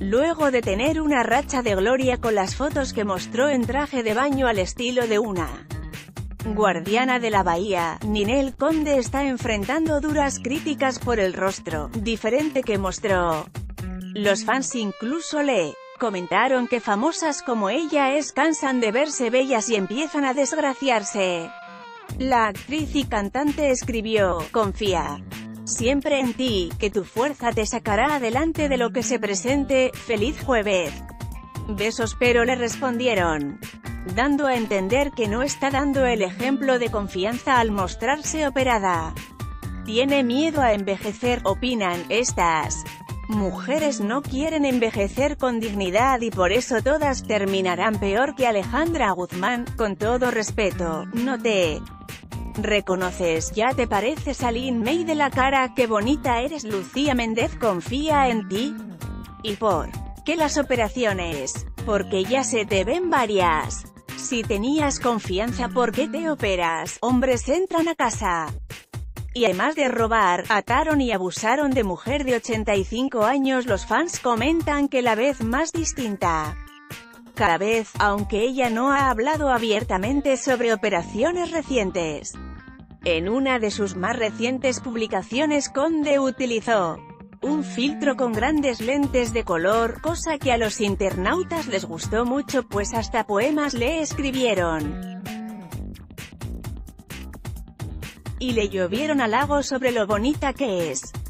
Luego de tener una racha de gloria con las fotos que mostró en traje de baño al estilo de una guardiana de la bahía, Ninel Conde está enfrentando duras críticas por el rostro diferente que mostró. Los fans incluso le comentaron que famosas como ella cansan de verse bellas y empiezan a desgraciarse. La actriz y cantante escribió: "Confía siempre en ti, que tu fuerza te sacará adelante de lo que se presente, feliz jueves. Besos", pero le respondieron, dando a entender que no está dando el ejemplo de confianza al mostrarse operada. Tiene miedo a envejecer, opinan. Estas mujeres no quieren envejecer con dignidad y por eso todas terminarán peor que Alejandra Guzmán. Con todo respeto, no te reconoces, ya te pareces a Lin May de la cara, qué bonita eres. Lucía Méndez confía en ti. ¿Y por qué las operaciones? Porque ya se te ven varias. Si tenías confianza, ¿por qué te operas? Hombres entran a casa y además de robar, ataron y abusaron de mujer de 85 años. Los fans comentan que la vez más distinta cada vez, aunque ella no ha hablado abiertamente sobre operaciones recientes. En una de sus más recientes publicaciones, Conde utilizó un filtro con grandes lentes de color, cosa que a los internautas les gustó mucho, pues hasta poemas le escribieron y le llovieron halagos sobre lo bonita que es.